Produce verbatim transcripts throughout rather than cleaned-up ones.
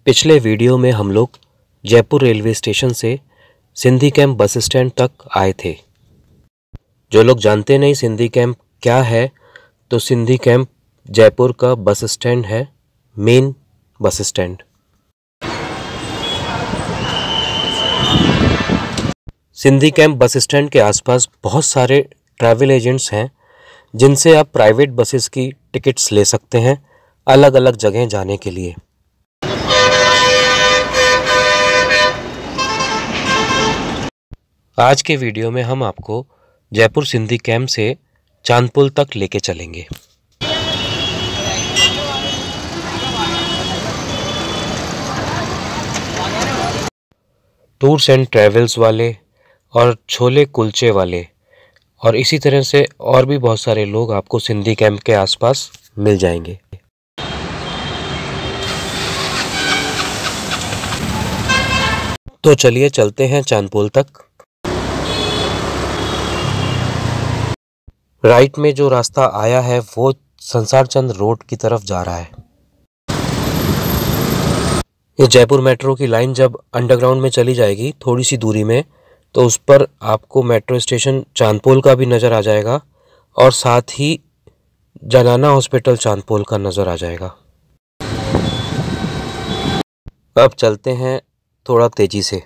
पिछले वीडियो में हम लोग जयपुर रेलवे स्टेशन से सिंधी कैंप बस स्टैंड तक आए थे। जो लोग जानते नहीं सिंधी कैंप क्या है, तो सिंधी कैंप जयपुर का बस स्टैंड है, main bus stand. Sindhi Camp bus stand के आसपास बहुत सारे ट्रैवल एजेंट्स हैं जिनसे आप प्राइवेट बसेस की टिकट्स ले सकते हैं अलग अलग जगह जाने के लिए। आज के वीडियो में हम आपको जयपुर सिंधी कैंप से चांदपुल तक लेके चलेंगे। टूर्स एंड ट्रैवल्स वाले और छोले कुलचे वाले और इसी तरह से और भी बहुत सारे लोग आपको सिंधी कैंप के आसपास मिल जाएंगे। तो चलिए चलते हैं चांदपुल तक। राइट में जो रास्ता आया है वो संसार चंद रोड की तरफ जा रहा है। ये जयपुर मेट्रो की लाइन जब अंडरग्राउंड में चली जाएगी थोड़ी सी दूरी में, तो उस पर आपको मेट्रो स्टेशन चांदपुल का भी नज़र आ जाएगा और साथ ही जनाना हॉस्पिटल चांदपुल का नज़र आ जाएगा। अब चलते हैं थोड़ा तेजी से।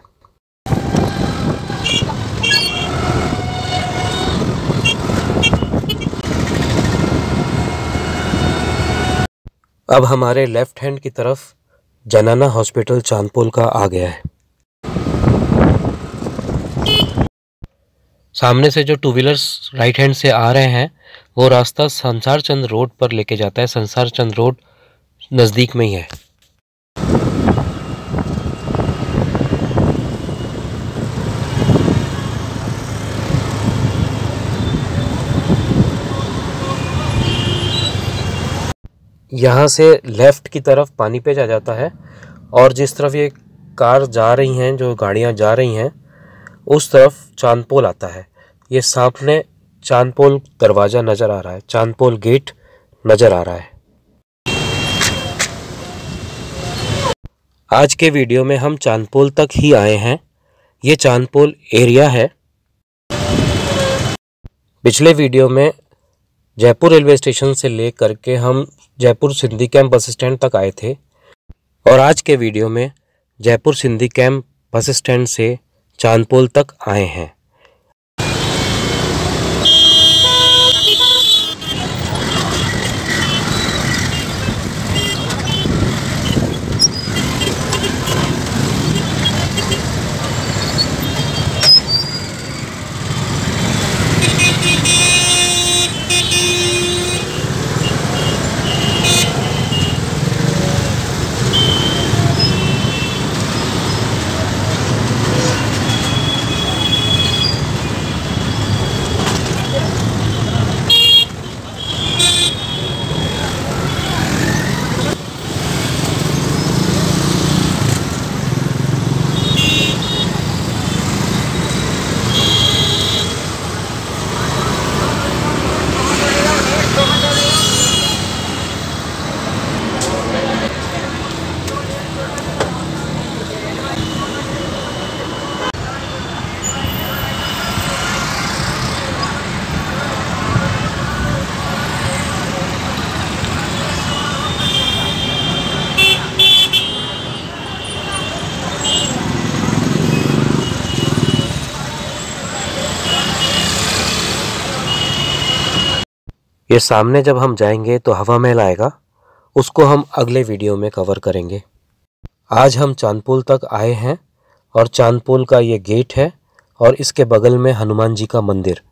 अब हमारे लेफ्ट हैंड की तरफ जनाना हॉस्पिटल चांदपुल का आ गया है। सामने से जो टू व्हीलर्स राइट हैंड से आ रहे हैं वो रास्ता संसार चंद रोड पर लेके जाता है। संसार चंद रोड नज़दीक में ही है। यहाँ से लेफ़्ट की तरफ पानी पे जा जाता है और जिस तरफ ये कार जा रही हैं, जो गाड़ियाँ जा रही हैं, उस तरफ चांदपोल आता है। ये सामने चांदपोल दरवाज़ा नज़र आ रहा है, चांदपोल गेट नज़र आ रहा है। आज के वीडियो में हम चांदपोल तक ही आए हैं। ये चांदपोल एरिया है। पिछले वीडियो में जयपुर रेलवे स्टेशन से ले करके हम Jaipur Sindhi Camp bus stand तक आए थे और आज के वीडियो में Jaipur Sindhi Camp bus stand से चांदपोल तक आए हैं। ये सामने जब हम जाएंगे तो हवा महल आएगा, उसको हम अगले वीडियो में कवर करेंगे। आज हम चांदपोल तक आए हैं और चांदपोल का ये गेट है और इसके बगल में हनुमान जी का मंदिर